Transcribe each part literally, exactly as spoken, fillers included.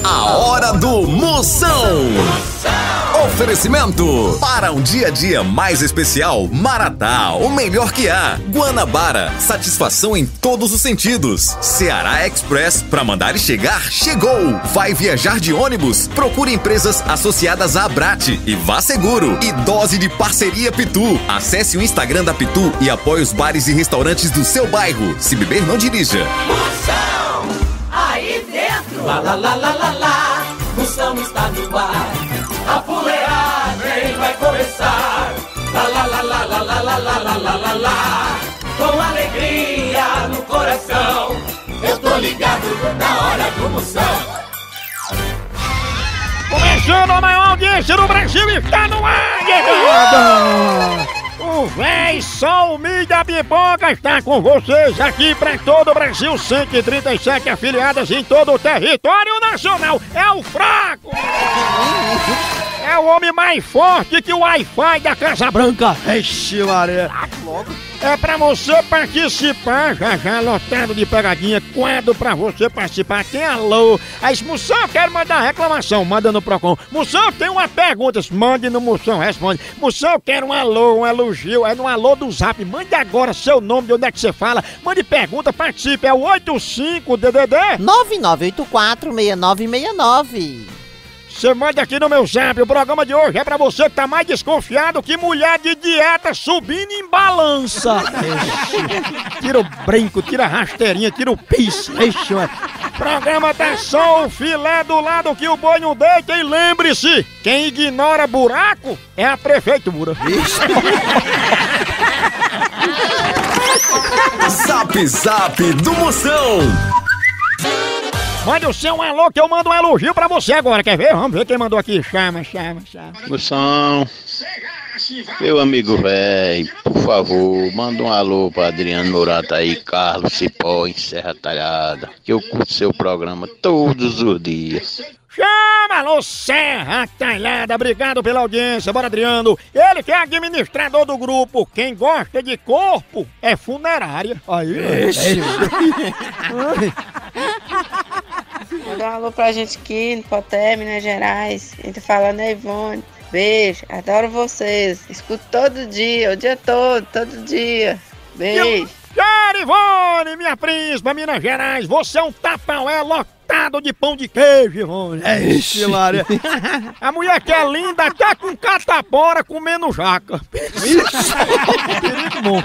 A hora do Moção. Oferecimento para um dia a dia mais especial, Maratá, o melhor que há. Guanabara, satisfação em todos os sentidos. Ceará Express, para mandar e chegar, chegou. Vai viajar de ônibus? Procure empresas associadas à Abrate e vá seguro. E dose de parceria Pitu. Acesse o Instagram da Pitu e apoie os bares e restaurantes do seu bairro. Se beber, não dirija. Moção, aí dentro. Lá, lá, lá, lá, lá, lá. Moção está no ar. A fuleagem vai começar. Lá, lá, lá, lá, lá, lá, lá, lá, lá, lá, lá, lá. Com alegria no coração, eu tô ligado na hora do Moção. Começando a maior audiência do Brasil, está no ar, guerreiro! O véi Sol Mídia Pipoca está com vocês aqui para todo o Brasil, cento e trinta e sete afiliadas em todo o território nacional. É o fraco! É o homem mais forte que o Wi-Fi da Casa Branca. Ixi, Maria! É pra você participar, já já lotado de pegadinha, quadro pra você participar, tem alô. Aí, Moção, eu quero mandar reclamação, manda no Procon. Moção, tem uma pergunta, mande no Moção, responde. Moção, eu quero um alô, um elogio, é no alô do Zap, mande agora seu nome, de onde é que você fala, mande pergunta, participe, é o oito cinco D D D nove nove oito quatro seis nove seis nove. Você manda aqui no meu Zap, o programa de hoje é pra você que tá mais desconfiado que mulher de dieta subindo em balança. Tira o brinco, tira a rasteirinha, tira o piso. O programa tá só o filé do lado que o boi não deita e lembre-se, quem ignora buraco é a prefeitura. Zap Zap do Moção. Mande o seu alô que eu mando um elogio pra você agora, quer ver? Vamos ver quem mandou aqui. Chama, chama, chama. Moção, meu amigo velho, por favor, manda um alô pra Adriano Murata aí, Carlos Cipó, em Serra Talhada, que eu curto seu programa todos os dias. Chama, alô, Serra Talhada, obrigado pela audiência, bora Adriano. Ele que é administrador do grupo, quem gosta de corpo é funerária. Aí, ixi. Manda um alô pra gente aqui no Poté, Minas Gerais. A gente falando é Ivone. Beijo, adoro vocês. Escuto todo dia, o dia todo, todo dia. Beijo. Quero, Ivone, minha príncipa, Minas Gerais. Você é um tapaué lotado de pão de queijo, Ivone. Ixi, Maria. A mulher que é linda até com catapora comendo jaca. Perigo bom.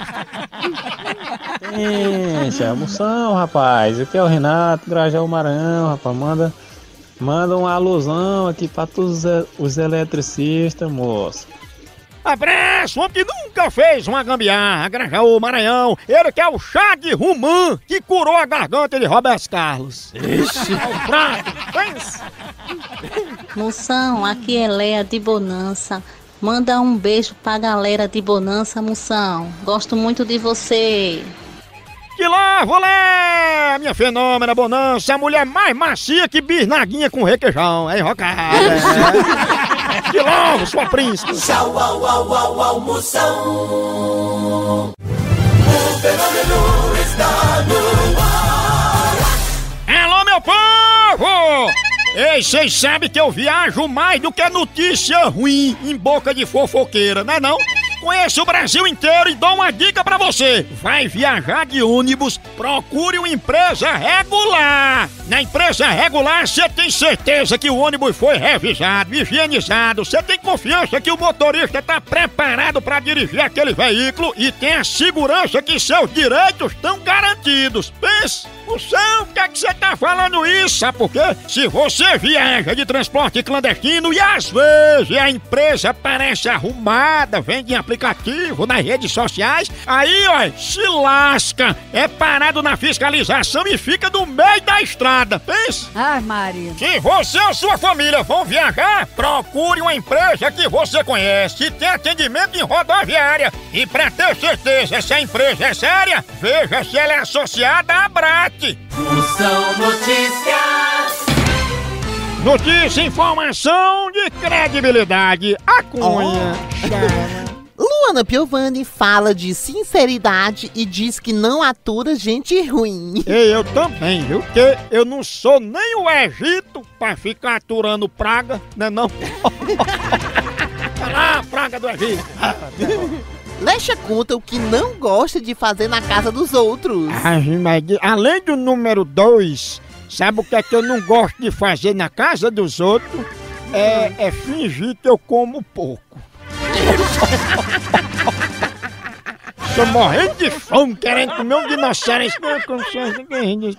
Gente, é Moção, rapaz. Aqui é o Renato, Grajaú Maranhão, rapaz. Manda, manda um alusão aqui pra todos os eletricistas, moço. Abraço, homem que nunca fez uma gambiarra, Grajaú Maranhão. Ele que é o chá de rumã que curou a garganta de Roberto Carlos. Ixi. É o fraco. Moção, aqui é Léa de Bonança. Manda um beijo pra galera de Bonança, Moção. Gosto muito de você. Que lá, volé! Minha fenômena Bonança, a mulher mais macia que bisnaguinha com requeijão. É enrocada. É. Que logo, sua príncipe. Tchau, au, au, au, au, Moção. O fenômeno está no ar. Alô, meu povo! Ei, vocês sabem que eu viajo mais do que notícia ruim em boca de fofoqueira, não é não? Conheço o Brasil inteiro e dou uma dica pra você. Vai viajar de ônibus, procure uma empresa regular. Na empresa regular, você tem certeza que o ônibus foi revisado, higienizado. Você tem confiança que o motorista está preparado para dirigir aquele veículo e tem a segurança que seus direitos estão garantidos. Pense, Moção, por que é que você tá falando isso? Sabe por quê? Se você viaja de transporte clandestino e às vezes a empresa parece arrumada, vende em aplicativo, nas redes sociais, aí, ó, se lasca, é parado na fiscalização e fica no meio da estrada, pensa? Ai, Maria. Se você ou sua família vão viajar, procure uma empresa que você conhece, que tem atendimento em rodoviária. E pra ter certeza se a empresa é séria, veja se ela é associada à Abrate. Moção Notícias. Notícia, informação de credibilidade. A cunha. Lua Luana Piovani fala de sinceridade e diz que não atura gente ruim. E eu também, viu? Porque eu não sou nem o Egito pra ficar aturando praga, né não? Ah, praga do Egito. Lecha conta o que não gosta de fazer na casa dos outros. Ah, mas além do número dois, sabe o que é que eu não gosto de fazer na casa dos outros? É, é fingir que eu como pouco. Tô morrendo de fome, querendo comer um dinossauro. Isso não é consciência que a gente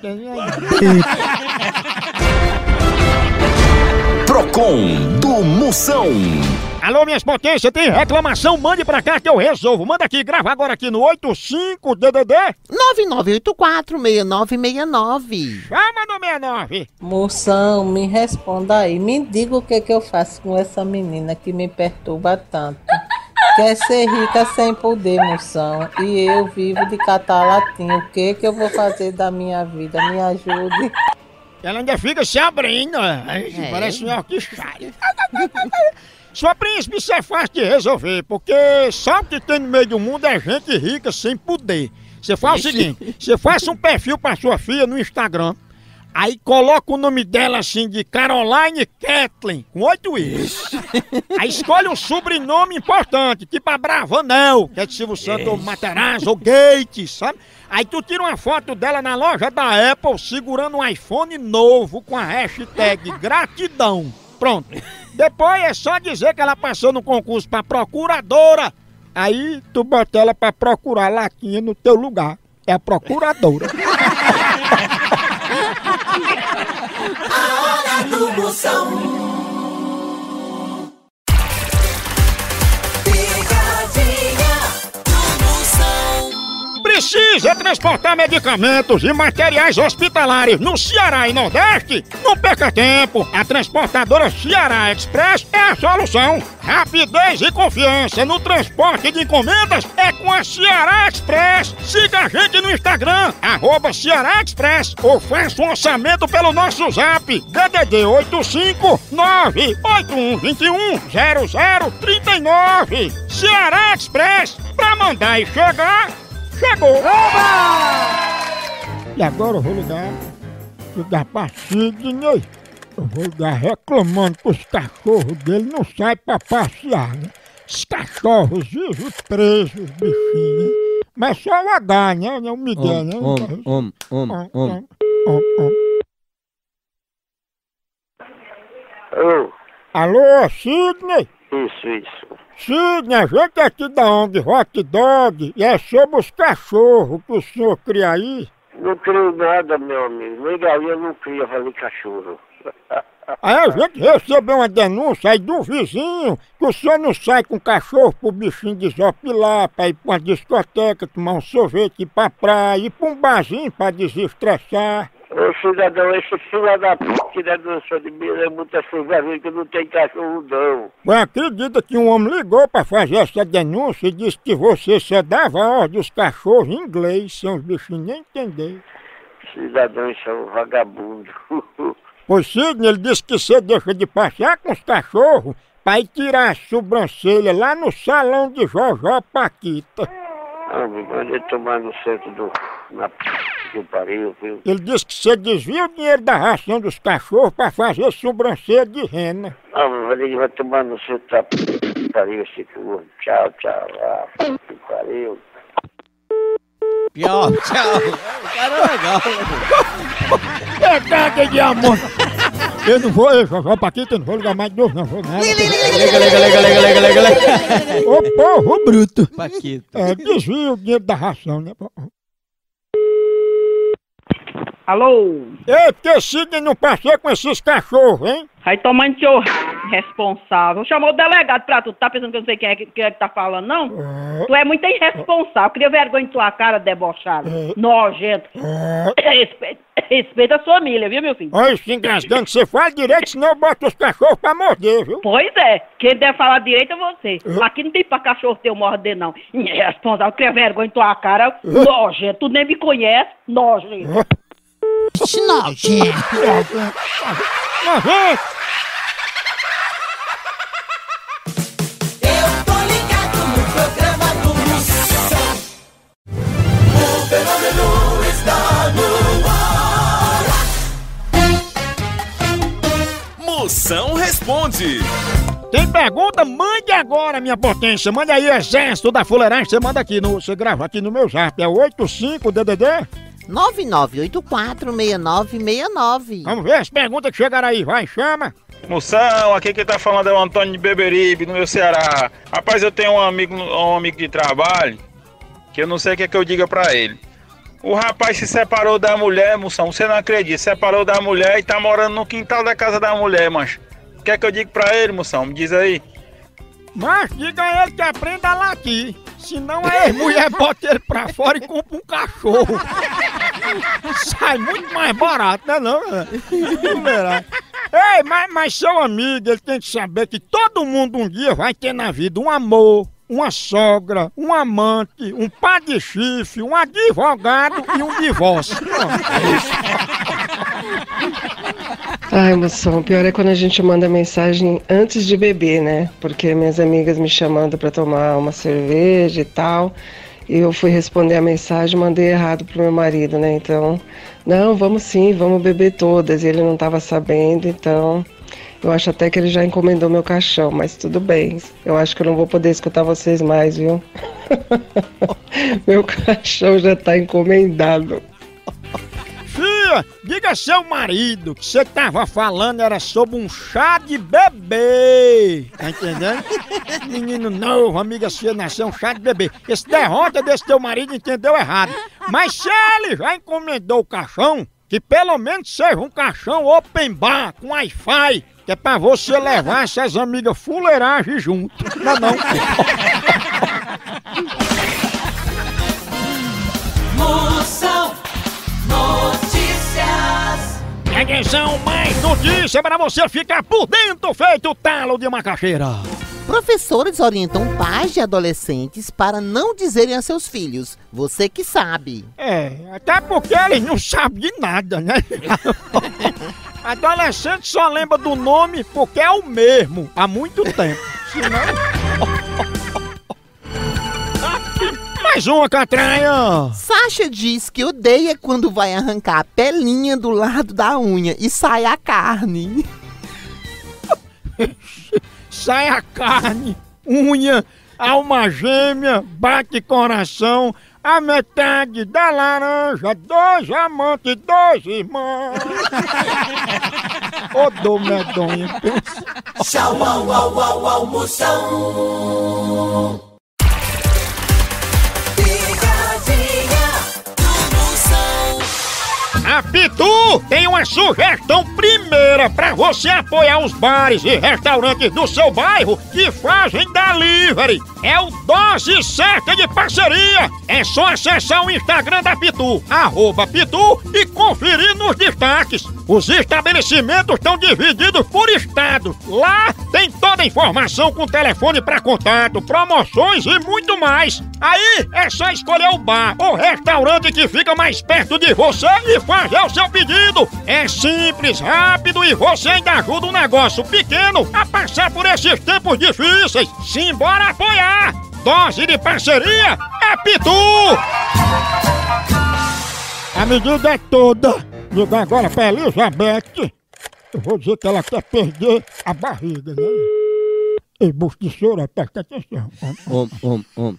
Procon do Moção. Alô, minhas potências, tem reclamação? Mande pra cá que eu resolvo. Manda aqui, grava agora aqui no oitenta e cinco D D D nove nove oito quatro, seis nove seis nove. Chama no sessenta e nove. Moção, me responda aí. Me diga o que, que eu faço com essa menina que me perturba tanto. Quer ser rica sem poder, moção. E eu vivo de catar latinha. O que, que eu vou fazer da minha vida? Me ajude. Ela ainda fica se abrindo. É. Parece um orquestário. Sua príncipe, isso é fácil de resolver, porque só o que tem no meio do mundo é gente rica sem poder. Você faz o seguinte, você faz um perfil pra sua filha no Instagram, aí coloca o nome dela assim de Caroline Kathleen, com oito is. Aí escolhe um sobrenome importante, tipo Abravanel, que é de Silvio Santos, ou Materazzi, ou Gates, sabe? Aí tu tira uma foto dela na loja da Apple, segurando um iPhone novo, com a hashtag gratidão. Pronto. Depois é só dizer que ela passou no concurso pra procuradora. Aí tu bota ela pra procurar latinha no teu lugar. É a procuradora. A hora do Moção. Precisa transportar medicamentos e materiais hospitalares no Ceará e Nordeste? Não perca tempo! A transportadora Ceará Express é a solução! Rapidez e confiança no transporte de encomendas é com a Ceará Express! Siga a gente no Instagram, arroba Ceará Express, ou faça um orçamento pelo nosso zap, D D D oito cinco nove oito um dois um zero zero três nove. Ceará Express, pra mandar e chegar... Chegou! Oba! E agora eu vou ligar, ligar pra Sidney. Eu vou ligar reclamando que os cachorros dele não saem pra passear, né? Os cachorros vivem presos, bichinhos. Mas só o H, né? O Miguel, né? Om, om, om, om. Alô? Alô, Sidney? Isso, isso. Sidney, a gente é aqui da O N G Hot Dog e é sobre os cachorros que o senhor cria aí. Não crio nada, meu amigo. Nem galinha não cria, falei cachorro. Aí a gente recebeu uma denúncia aí do vizinho que o senhor não sai com o cachorro pro bichinho desopilar, pra ir pra uma discoteca, tomar um sorvete, ir pra praia, ir pra um barzinho pra desestressar. Ô cidadão, esse filho da p que denunciou de mim é muita vergonha que não tem cachorro não. Mas acredita que um homem ligou pra fazer essa denúncia e disse que você só dava ordem dos cachorros em inglês, sem os bichinhos nem entender. Cidadão, isso é um vagabundo. Pois Sidney, ele disse que você deixa de passear com os cachorros pra ir tirar a sobrancelha lá no salão de Jojó Paquita. Ah, me mandei tomar no centro do... na p... que pariu, viu? Ele disse que você desvia o dinheiro da ração dos cachorros pra fazer sobrancelha de rena. Ah, mas ele vai tomar no centro da p... que pariu esse corno. Tchau, tchau. Ah, p... que pariu. Tchau, tchau. O cara é legal. É caga de amor. Eu não vou, eu Jojó Paquita, eu não vou ligar mais de novo, não vou nada. Liga, liga, liga, liga, liga, liga, liga. Ô porro bruto. Paquita. É, desvia o dinheiro da ração, né? Alô? Ei, porque Sidney não passei com esses cachorros, hein? Vai tomando teu responsável. Chamou o delegado pra tu. Tá pensando que eu não sei quem é que, quem é que tá falando, não? É. Tu é muito irresponsável. Cria vergonha em tua cara, debochado. É. Nojento. É. Respeita, respeita a sua família, viu, meu filho? Olha, se engasgando, você fala direito, senão eu boto os cachorros pra morder, viu? Pois é. Quem deve falar direito é você. É. Aqui não tem pra cachorro teu morder, não. Irresponsável. Cria vergonha em tua cara. É. Nojento. Tu nem me conhece. Nojento. É. Nojento. Nojento. Eu tô ligado no programa Moção responde. Tem pergunta? Mande agora, minha potência. Mande aí, exército da fuleiragem. Você manda aqui, no, você grava aqui no meu zap. É oito cinco D D D nove nove oito quatro seis nove seis nove. Vamos ver as perguntas que chegaram aí. Vai, chama. Moção, aqui quem tá falando é o Antônio de Beberibe, no meu Ceará. Rapaz, eu tenho um amigo, um amigo de trabalho que eu não sei o que é que eu diga pra ele. O rapaz se separou da mulher, moção, você não acredita, separou da mulher e tá morando no quintal da casa da mulher, mancho. O que é que eu digo pra ele, moção? Me diz aí. Mas diga a ele que aprenda a latir. Senão a ex-mulher bota ele pra fora e compra um cachorro. Sai muito mais barato, né não? Ei, mas, mas seu amigo, ele tem que saber que todo mundo um dia vai ter na vida um amor, uma sogra, um amante, um pá de chifre, um advogado e um divórcio. Ai, moção, o pior é quando a gente manda mensagem antes de beber, né? Porque minhas amigas me chamando pra tomar uma cerveja e tal, e eu fui responder a mensagem e mandei errado pro meu marido, né? Então, não, vamos sim, vamos beber todas. E ele não tava sabendo, então eu acho até que ele já encomendou meu caixão, mas tudo bem. Eu acho que eu não vou poder escutar vocês mais, viu? Meu caixão já tá encomendado. Fia, diga a seu marido que você tava falando era sobre um chá de bebê. Tá entendendo? Menino novo, amiga sua, nasceu um chá de bebê. Esse derrota desse teu marido entendeu errado. Mas se ele já encomendou o caixão, que pelo menos seja um caixão open bar com Wi-Fi, que é pra você levar essas amigas fuleiragem junto. Não, não. Moção Notícias. Atenção, mais notícia para você ficar por dentro, feito talo de macaxeira. Professores orientam pais de adolescentes para não dizerem a seus filhos, você que sabe. É, até porque eles não sabem de nada, né? Adolescente só lembra do nome porque é o mesmo há muito tempo. Senão... Mais uma, Catranha! Sasha diz que odeia quando vai arrancar a pelinha do lado da unha e sai a carne. Sai a carne, unha, alma gêmea, bate coração, a metade da laranja, dois amantes, dois irmãos. Ô, dor medonha. Tchau, au, au, au, au, Moção. A Pitu tem uma sugestão primeira para você apoiar os bares e restaurantes do seu bairro que fazem delivery. É o Dose Certa de Parceria. É só acessar o Instagram da Pitu, arroba Pitu, e conferir nos destaques. Os estabelecimentos estão divididos por estados. Lá tem toda a informação com telefone para contato, promoções e muito mais. Aí é só escolher o bar ou restaurante que fica mais perto de você e fazer o seu pedido. É simples, rápido e você ainda ajuda um negócio pequeno a passar por esses tempos difíceis. Simbora apoiar! Dose de Parceria é Pitu! A medida é toda. Liga agora pra Elizabeth. Eu vou dizer que ela quer perder a barriga, né? Ei, bucho de choro, presta atenção. Om, om, om.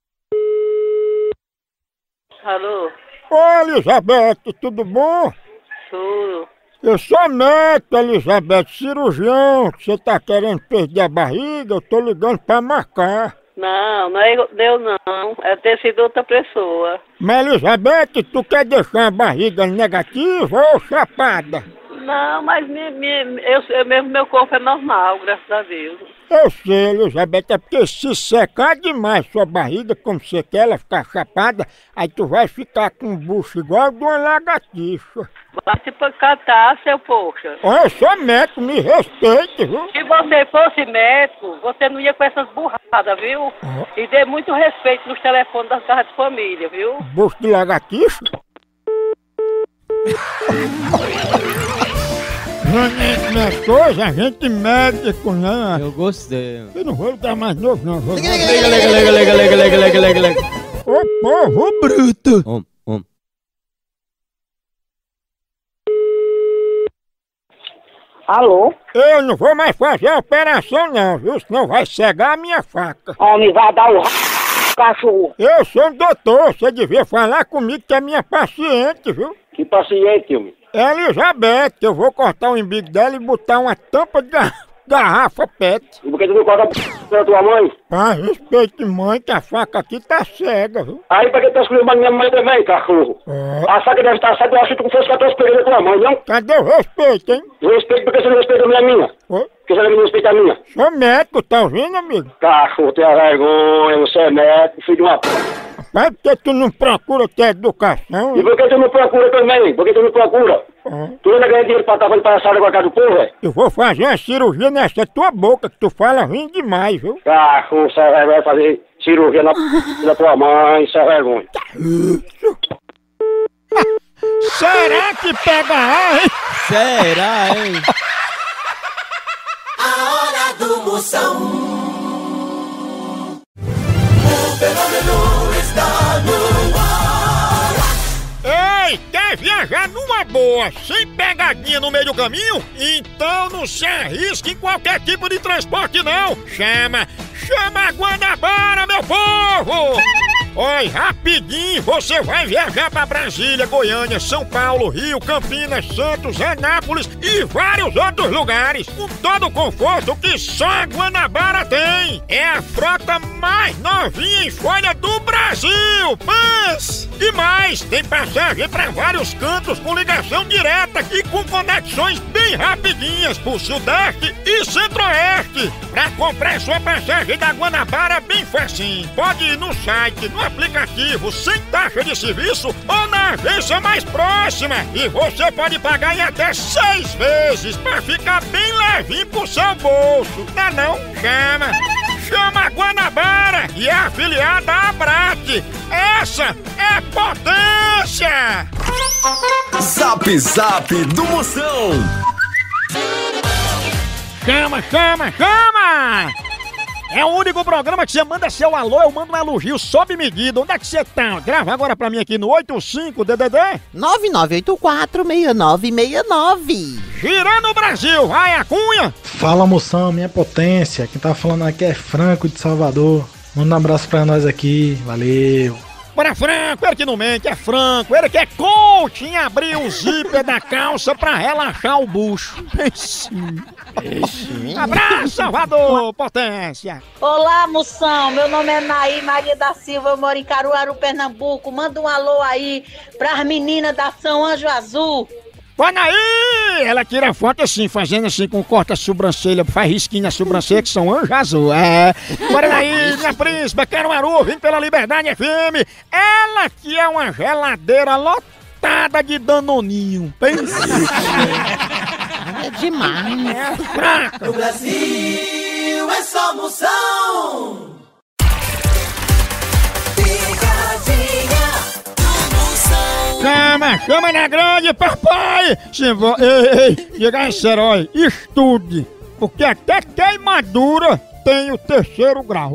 Alô? Oi, Elizabeth, tudo bom? Tudo. Eu sou médico, Elizabeth, cirurgião, que você tá querendo perder a barriga, eu tô ligando pra marcar. Não, não é eu não, é ter sido outra pessoa. Mas, Elizabeth, tu quer deixar a barriga negativa ou chapada? Não, mas me, me, eu, eu mesmo, meu corpo é normal, graças a Deus. Eu sei, Elizabeth, é porque se secar demais sua barriga, como você quer ela ficar chapada, aí tu vai ficar com um bucho igual de uma lagartixa. Vai se catar, seu poxa. Olha, eu sou médico, me respeite, viu? Se você fosse médico, você não ia com essas burradas, viu? Oh. E dê muito respeito nos telefones das casas de família, viu? Bucho de lagartixa? Minhas coisas, a gente médico, né? Eu gostei. Eu não vou dar mais novo, não. Vou lega, lega, lega, lega, lega, lega, lega, lega, lega, lega. Ô povo bruto! Om, om. Alô? Eu não vou mais fazer a operação não, viu? Senão vai cegar a minha faca. Homem, vai dar o r... cachorro. Eu sou um doutor, você devia falar comigo que é minha paciente, viu? Que paciente, homem? É Elizabeth, eu vou cortar o umbigo dela e botar uma tampa de gar- garrafa pet. E por que tu não corta a p... da tua mãe? Ah, respeite mãe, que a faca aqui tá cega, viu? Aí pra que tu tá escolhendo minha mãe também, cachorro? É. A faca deve estar cega, eu acho que tu fosse que eu tô esperando a tua mãe, não? Cadê o respeito, hein? Respeito porque você não respeita a minha minha. Oi? Porque você não me respeita a minha. Sou médico, tá ouvindo, amigo? Cachorro, tenha vergonha, você é médico, filho de uma p... Mas por que tu não procura ter educação? E por que tu não procura também? Por que tu não procura? Uhum. Tu ainda ganha dinheiro pra estar fazendo palhaçada com a cara do povo, velho? Eu vou fazer uma cirurgia nessa tua boca, que tu fala rindo demais, viu? Cachorro, você vai fazer cirurgia na p... da tua mãe, isso é vergonha. Será que pega ar, hein? Será, hein? A hora do Moção. O fenômeno está no ar. Ei, quer viajar numa boa, sem pegadinha no meio do caminho? Então não se arrisque em qualquer tipo de transporte não. Chama, chama a Guanabara, meu povo! Oi, rapidinho, você vai viajar para Brasília, Goiânia, São Paulo, Rio, Campinas, Santos, Anápolis e vários outros lugares, com todo o conforto que só a Guanabara tem. É a frota mais novinha em folha do Brasil, mas e mais, tem passagem para vários cantos com ligação direta e com conexões bem rapidinhas pro Sudeste e Centro-Oeste. Para comprar sua passagem da Guanabara é bem facinho. Pode ir no site, no aplicativo, sem taxa de serviço ou na agência mais próxima. E você pode pagar em até seis vezes para ficar bem levinho pro seu bolso. Não, não? Chama! Chama a Guanabara e é afiliada à Abrat. Essa é potência! Zap Zap do Moção. Chama, chama, chama! É o único programa que você manda seu alô, eu mando um elogio sob medida. Onde é que você tá? Grava agora pra mim aqui no oito cinco D D D nove nove oito quatro, seis nove seis nove. Girando o Brasil, vai a cunha! Fala, Moção, minha potência. Quem tá falando aqui é Franco de Salvador. Manda um abraço pra nós aqui, valeu. Bora, Franco, ele que não mente, é Franco, ele que é coach em abrir o zíper da calça pra relaxar o bucho. Abraço, Salvador, potência! Olá, Moção, meu nome é Naí Maria da Silva, eu moro em Caruaru, Pernambuco. Manda um alô aí pras meninas da São Anjo Azul. Olha aí! Ela tira foto assim, fazendo assim com corta sobrancelha, faz risquinho na sobrancelha, que são anjo azul. É. Bora aí, minha príncipe, Caruaru, vim pela Liberdade F M. Ela que é uma geladeira lotada de danoninho. Pensa. É demais. É fraca. No Brasil é só Moção. Chama, chama na grande, papai! Se vo... Ei, ei, diga esse herói, estude, porque até queimadura tem o terceiro grau.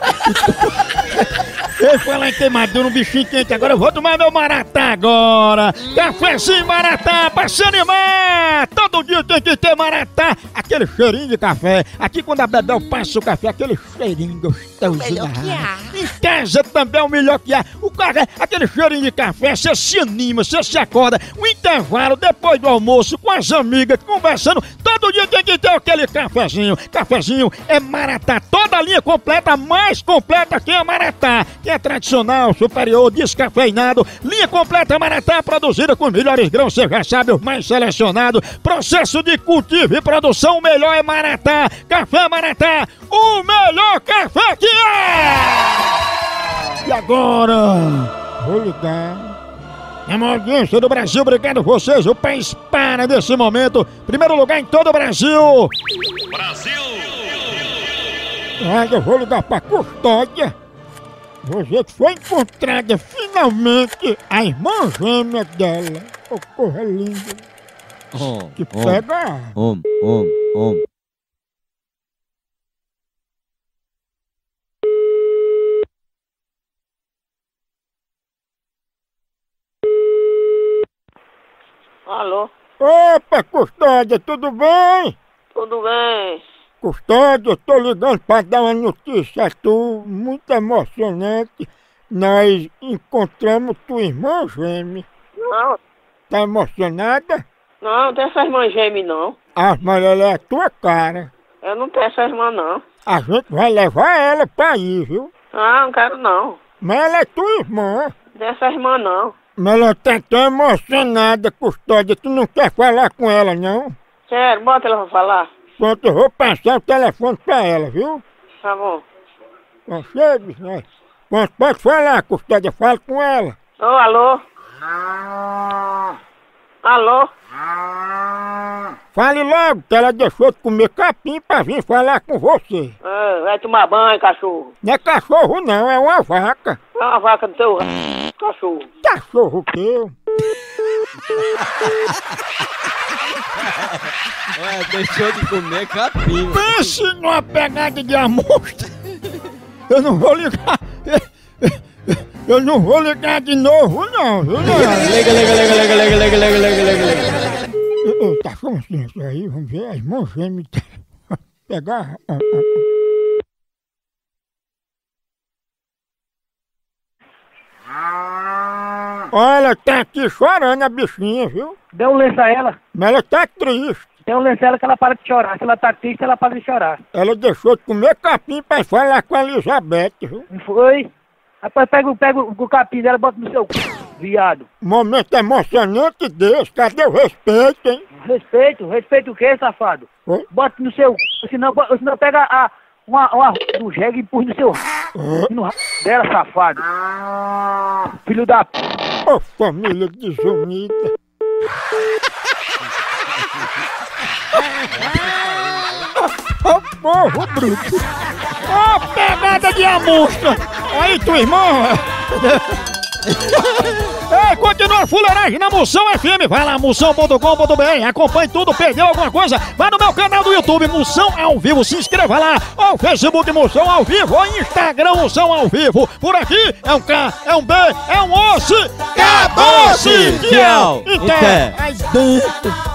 Eu falar em queimadura, um bichinho quente, agora eu vou tomar meu maratá agora! Cafézinho maratá, pra se animar! Todo dia tem que ter maratá! Aquele cheirinho de café, aqui quando a Bebel passa o café, aquele cheirinho gostoso. Melhor que há. Em casa também é o melhor que há. O cara, aquele cheirinho de café, você se anima, você se acorda. O intervalo, depois do almoço, com as amigas, conversando. Todo dia tem que ter aquele cafezinho. Cafezinho é maratá. Toda a linha completa, mais completa que a maratá. Que é tradicional, superior, descafeinado. Linha completa maratá, produzida com os melhores grãos. Você já sabe, os mais selecionados. Processo de cultivo e produção, o melhor é maratá. Café maratá, o melhor café que é! E agora, vou ligar. É uma audiência do Brasil, obrigado a vocês. O país para nesse momento. Primeiro lugar em todo o Brasil. Brasil! Ah, eu vou ligar pra custódia. Você que foi encontrada finalmente a irmã gêmea dela. Ô, corra linda. Oh, Que pega. Om, om, om. Alô? Opa, Custódia, tudo bem? Tudo bem. Custódia, eu tô ligando pra dar uma notícia a tu, muito emocionante. Nós encontramos tua irmã gêmea. Não, Tá emocionada? não, não tem essa irmã gêmea, não. Ah, mas ela é a tua cara. Eu não tenho essa irmã, não. A gente vai levar ela pra aí, viu? Ah, não quero, não. Mas ela é tua irmã. Não tem essa irmã, não. Mas ela tá tão emocionada, Custódia, tu não quer falar com ela, não? Quero, bota ela pra falar. Pronto, eu vou passar o telefone pra ela, viu? Tá bom. Não chega, né? Pronto, pode falar, Custódia, fala com ela. Ô, alô? Alô? Fale logo que ela deixou de comer capim pra vir falar com você. Ah, vai tomar banho, cachorro. Não é cachorro não, é uma vaca. É uma vaca do teu r... cachorro. Cachorro teu. Ué, deixou de comer capim. Pense numa pegada de amostra. Eu não vou ligar. Eu não vou ligar de novo, não, viu? Liga, liga, liga, liga, liga, liga, liga, liga, liga, liga, liga. Tá com licença aí, vamos ver, as mãos gêmeas. Pegar. Olha, tá aqui chorando a bichinha, viu? Dê um lenço a ela. Mas ela tá triste. Dê um lenço a ela que ela para de chorar. Se ela tá triste, ela para de chorar. Ela deixou de comer capim pra falar com a Elizabeth, viu? Não foi? Rapaz, pega, pega o capim dela e bota no seu c... viado. Momento emocionante desse, cadê o respeito, hein? Respeito? Respeito o quê, safado? Oi? Bota no seu c... senão, senão pega a, uma, uma do jegue e empurra no seu r... no r... dela, safado. Filho da p... Ô, família desunida. Ô, oh, porro bruto. Ô, oh, pegada de amostra. Aí, tua irmã. Ei, continua a fuleiragem na Moção F M. Vai lá, moção ponto com ponto b r. Acompanhe tudo. Perdeu alguma coisa? Vai no meu canal do YouTube, Moção ao Vivo. Se inscreva lá. Ou Facebook Moção ao Vivo. Ou Instagram Moção ao Vivo. Por aqui é um K, é um B, é um osso. Acabou-se! Tchau! Então, aí dentro.